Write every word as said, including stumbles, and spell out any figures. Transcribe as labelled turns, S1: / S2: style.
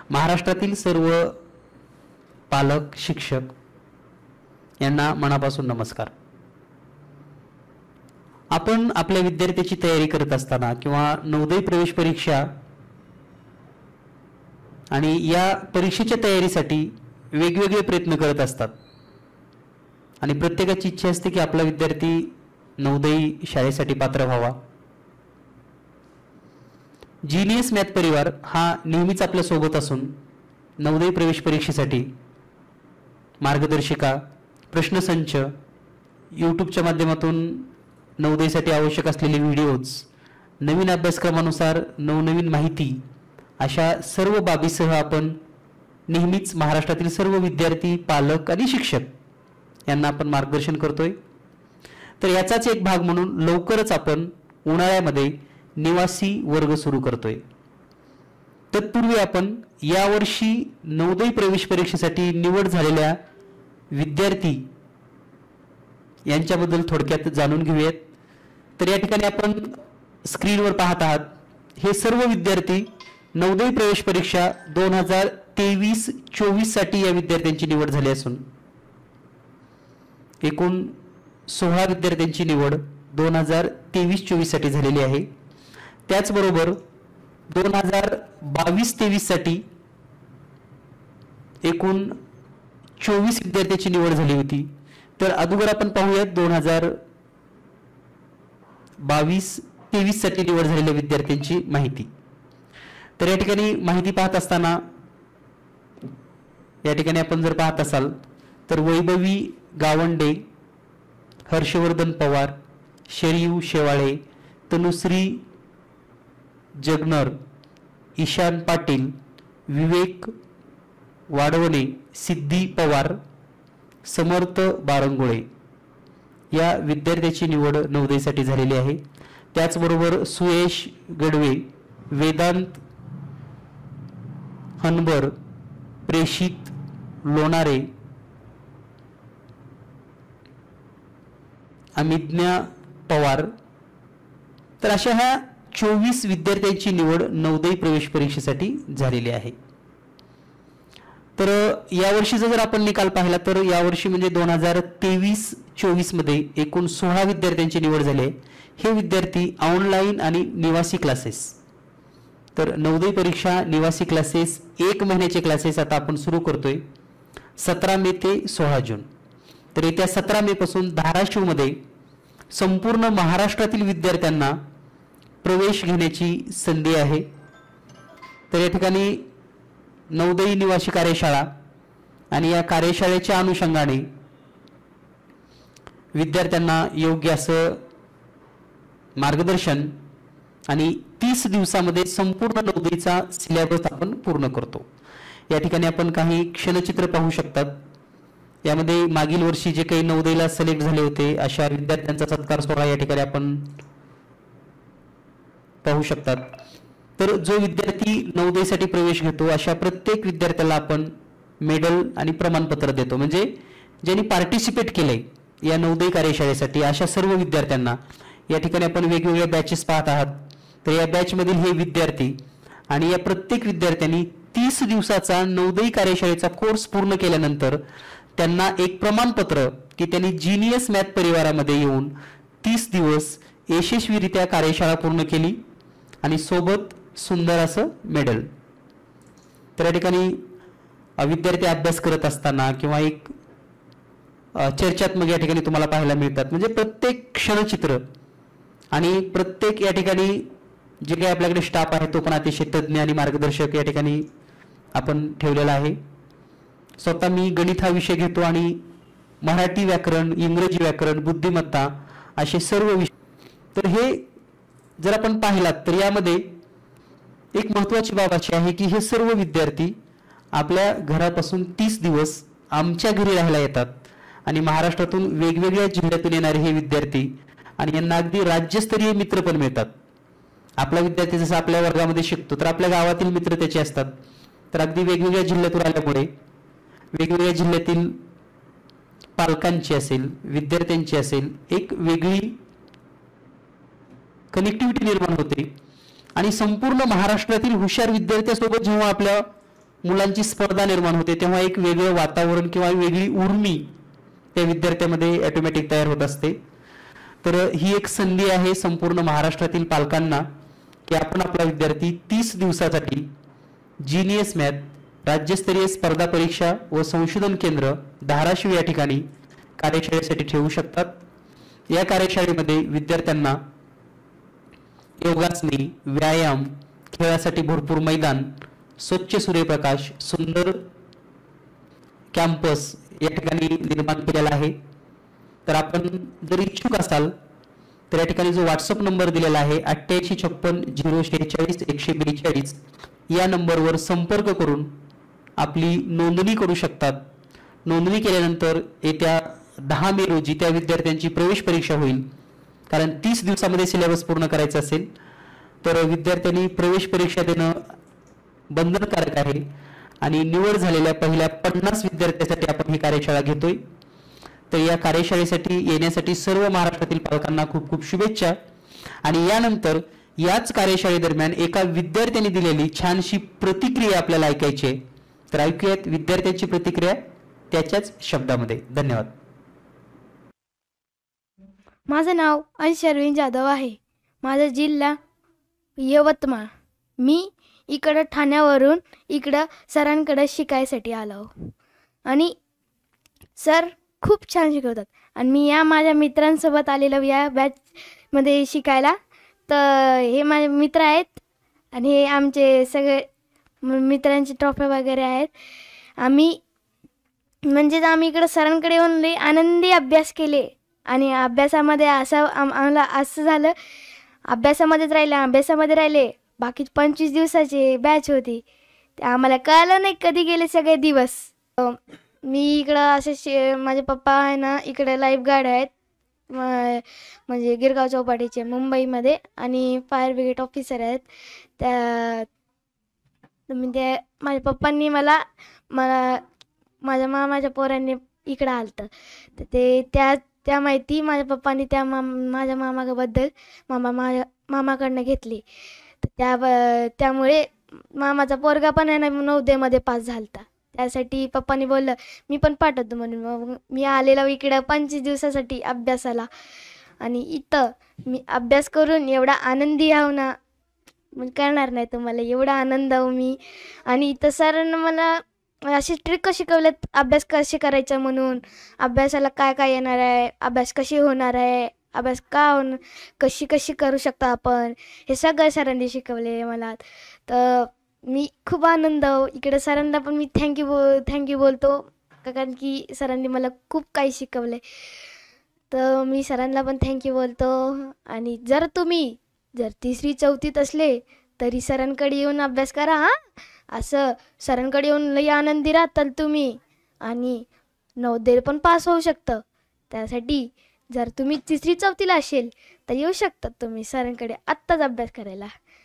S1: महाराष्ट्रातील सर्व पालक शिक्षक यांना मनापासून नमस्कार। आपण आपल्या विद्यार्थ्याची तयारी करत असताना किंवा नवोदय प्रवेश परीक्षा आणि या परीक्षेच्या तयारीसाठी वेगवेगळे प्रयत्न करत असतात आणि प्रत्येकाची इच्छा असते की आपला विद्यार्थी नवोदय शाळेसाठी पात्र व्हावा। जीनियस मॅथ परिवार हा नेहमीच आपल्या सोबत असून नवोदय प्रवेश परीक्षेसाठी मार्गदर्शिका, प्रश्नसंच, यूट्यूबच्या माध्यमातून नवोदयसाठी आवश्यक असलेले व्हिडिओज, नवीन अभ्यासक्रमानुसार नवनवीन माहिती अशा सर्व बाबीसह आपण नेहमीच महाराष्ट्रातील सर्व विद्यार्थी, पालक आणि शिक्षक यांना आपण मार्गदर्शन करतोय। तर याचाच एक भाग म्हणून लवकरच आपण उन्हाळ्यामध्ये निवासी वर्ग सुरू करतोय। तत्पूर्वी आपण यावर्षी नवोदय प्रवेश परीक्षेसाठी निवड झालेल्या विद्यार्थी यांच्याबद्दल थोडक्यात जाणून घेऊयात। तर या ठिकाणी आपण स्क्रीनवर पाहत आहात हे सर्व विद्यार्थी नवोदय प्रवेश परीक्षा दोन हजार तेवीस चोवीस साठी या विद्यार्थ्यांची निवड झाली असून एकूण सोळा विद्यार्थ्यांची निवड दोन हजार तेवीस चोवीस साठी झालेली आहे। त्याचबरोबर दोन हजार बावीस तेवीस साठी एकूण चोवीस विद्यार्थ्यांची निवड झाली होती। तर अगोदर आपण पाहूयात दोन हजार बावीस तेवीस साठी निवड झालेल्या विद्यार्थ्यांची माहिती। तर या ठिकाणी माहिती पाहत असताना या ठिकाणी आपण जर पाहत असाल तर वैभवी गावंडे, हर्षवर्धन पवार, शरीयू शेवाळे, तनुश्री जगनर, ईशान पाटील, विवेक वाडवणे, सिद्धी पवार, समर्थ बारंगुळे या विद्यार्थ्याची निवड नवोदयसाठी झालेली आहे। त्याचबरोबर सुयश गडवे, वेदांत हनबर, प्रेषित लोणारे, अमिज्ञा पवार, तर अशा ह्या चोवीस विद्यार्थ्यांची निवड नवोदय प्रवेश परीक्षेसाठी झालेली आहे। तर यावर्षीचा जर आपण निकाल पाहिला तर यावर्षी म्हणजे दोन हजार तेवीस चोवीस मध्ये एकूण सोळा विद्यार्थ्यांची निवड झाली आहे। हे विद्यार्थी ऑनलाईन आणि निवासी क्लासेस, तर नवोदय परीक्षा निवासी क्लासेस एक महिन्याचे क्लासेस आता आपण सुरू करतोय सतरा मे ते सोळा जून। तर येत्या सतरा मे पासून धाराशिव मध्ये संपूर्ण महाराष्ट्रातील विद्यार्थ्यांना प्रवेश घेण्याची संधी आहे। तर या ठिकाणी नवोदय निवासी कार्यशाळा आणि या कार्यशाळेच्या अनुषंगाने विद्यार्थ्यांना योग्य असं मार्गदर्शन आणि तीस दिवसामध्ये संपूर्ण नवोदयचा सिलेबस आपण पूर्ण करतो। या ठिकाणी आपण काही क्षणचित्र पाहू शकतात। यामध्ये मागील वर्षी जे काही नवोदयला सिलेक्ट झाले होते अशा विद्यार्थ्यांचा सत्कार सोहळा या ठिकाणी आपण पाहू शकतात। तर जो विद्यार्थी नवोदयसाठी प्रवेश घेतो अशा प्रत्येक विद्यार्थ्याला आपण मेडल आणि प्रमाणपत्र देतो। म्हणजे ज्यांनी पार्टिसिपेट केले या नवोदय कार्यशाळेसाठी अशा सर्व विद्यार्थ्यांना या ठिकाणी आपण वेगवेगळ्या बॅचेस पाहत आहात। तर या बॅच मधील हे विद्यार्थी आणि या प्रत्येक विद्यार्थ्यांनी तीस दिवसाचा नवोदय कार्यशाळेचा कोर्स पूर्ण केल्यानंतर त्यांना एक प्रमाणपत्र की त्यांनी जीनियस मॅथ परिवारामध्ये येऊन तीस दिवस यशस्वीरित्या कार्यशाळा पूर्ण केली आणि सोबत सुंदर असं मेडल। तर या ठिकाणी विद्यार्थी अभ्यास करत असताना किंवा एक चर्चात्मक या ठिकाणी तुम्हाला पाहायला मिळतात। म्हणजे प्रत्येक क्षणचित्र आणि प्रत्येक या ठिकाणी जे काही आपल्याकडे स्टाफ आहे तो पण अतिशय तज्ञ आणि मार्गदर्शक या ठिकाणी आपण ठेवलेला आहे। स्वतः मी गणित हा विषय घेतो आणि मराठी व्याकरण, इंग्रजी व्याकरण, बुद्धिमत्ता असे सर्व विषय। तर हे जर आपण पाहिलात तर यामध्ये एक महत्त्वाची बाब अशी आहे की हे सर्व विद्यार्थी आपल्या घरापासून तीस दिवस आमच्या घरी राहायला येतात आणि महाराष्ट्रातून वेगवेगळ्या जिल्ह्यातून येणारे हे विद्यार्थी आणि यांना अगदी राज्यस्तरीय मित्र पण मिळतात। आपला विद्यार्थी जसं आपल्या वर्गामध्ये शिकतो तर आपल्या गावातील मित्र त्याचे असतात। तर अगदी वेगवेगळ्या जिल्ह्यातून आल्यामुळे वेगवेगळ्या जिल्ह्यातील पालकांची असेल, विद्यार्थ्यांची असेल, एक वेगळी कनेक्टिव्हिटी निर्माण होते आणि संपूर्ण महाराष्ट्रातील हुशार विद्यार्थ्यांसोबत जेव्हा आपल्या मुलांची स्पर्धा निर्माण होते तेव्हा एक वेगळं वातावरण किंवा वेगळी उर्मी त्या विद्यार्थ्यामध्ये ऑटोमॅटिक तयार होत असते. तर ही एक संधी आहे संपूर्ण महाराष्ट्रातील पालकांना की आपण आपला विद्यार्थी तीस दिवसासाठी जीनियस मॅथ राज्यस्तरीय स्पर्धा परीक्षा व संशोधन केंद्र धाराशिव या ठिकाणी कार्यशाळेसाठी ठेवू शकतात. या कार्यशाळेमध्ये विद्यार्थ्यांना योगासने, व्यायाम, खेळासाठी भरपूर मैदान, स्वच्छ सूर्यप्रकाश, सुंदर कॅम्पस या ठिकाणी निर्माण केलेला आहे. तर आपण जर इच्छुक असाल तर या ठिकाणी जो व्हॉट्सअप नंबर दिलेला आहे अठ्ठ्याऐंशी छप्पन झिरो शेहेचाळीस एकशे बेचाळीस या नंबरवर संपर्क करून आपली नोंदणी करू शकतात. नोंदणी केल्यानंतर येत्या दहा मे रोजी त्या विद्यार्थ्यांची प्रवेश परीक्षा होईल. कारण तीस दिवसामध्ये सिलेबस पूर्ण करायचा असेल तर विद्यार्थ्यांनी प्रवेश परीक्षा देणं बंधनकारक आहे आणि निवड झालेल्या पहिल्या पन्नास विद्यार्थ्यांसाठी आपण ही कार्यशाळा घेतोय. तर या कार्यशाळेसाठी येण्यासाठी सर्व महाराष्ट्रातील पालकांना खूप खूप शुभेच्छा. आणि यानंतर याच कार्यशाळेदरम्यान एका विद्यार्थ्याने दिलेली छानशी प्रतिक्रिया आपल्याला ऐकायची आहे. तर ऐकूयात विद्यार्थ्यांची प्रतिक्रिया त्याच्याच शब्दामध्ये. धन्यवाद.
S2: माझं नाव अंश अरविंद जाधव आहे. माझा जिल्हा यवतमाळ. मी इकडं ठाण्यावरून इकडं सरांकडे शिकायसाठी आलो आणि सर खूप छान शिकवतात. आणि मी या माझ्या मित्रांसोबत आलेलो या बॅचमध्ये शिकायला. तर हे माझे मित्र आहेत आणि हे आमचे सगळे मित्रांचे ट्रॉफी वगैरे आहेत. आम्ही म्हणजेच आम्ही इकडं सरांकडे येऊन लई आनंदी अभ्यास केले आणि अभ्यासामध्ये असं आम आम्हाला असं झालं अभ्यासामध्येच राहिले अभ्यासामध्ये राहिले बाकी पंचवीस दिवसाची बॅच होती. ते आम्हाला कळलं नाही कधी गेले सगळे दिवस. मी इकडं असे शे माझे पप्पा आहे ना इकडे लाईफ गार्ड आहेत म्हणजे गिरगाव चौपाटीचे मुंबईमध्ये आणि फायर ब्रिगेड ऑफिसर आहेत. त्या म्हणजे माझ्या पप्पांनी मला मला माझ्या मामाच्या पोरांनी इकडं आलं तर ते त्या त्या माहिती माझ्या पप्पांनी त्या माम माझ्या मामाबद्दल मामा माझ्या मामाकडनं घेतली. त्या त्यामुळे मामाचा पोरगा पण आहे ना नवोदयमध्ये पास झाला होता. त्यासाठी पप्पांनी बोललं मी पण पाठवतो म्हणून मग मी आलेला इकडं पंचवीस दिवसासाठी अभ्यासाला. आणि इथं मी अभ्यास करून एवढा आनंदी आहो ना मग करणार नाही तुम्हाला एवढा आनंद आहो मी. आणि इथं सरांना मला अशी ट्रिक शिकवल्यात अभ्यास कसे करायचा म्हणून अभ्यासाला काय काय येणार आहे अभ्यास कशी होणार आहे अभ्यास का होणार कशी कशी करू शकतो आपण हे सगळं सरांनी शिकवले मला. तर मी खूप आनंद आहो इकडे. सरांना पण मी थँक्यू बो थँक्यू बोलतो कारण की सरांनी मला खूप काही शिकवले. तर मी सरांना पण थँक्यू बोलतो. आणि जर तुम्ही जर तिसरी चौथीत असले तरी सरांकडे येऊन अभ्यास करा हां. असं सरांकडे येऊन लई आनंदी राहताल तुम्ही आणि नवोदय पण पास होऊ शकतं. त्यासाठी जर तुम्ही तिसरी चौथीला असेल तर येऊ शकतात तुम्ही सरांकडे आत्ताच अभ्यास करायला.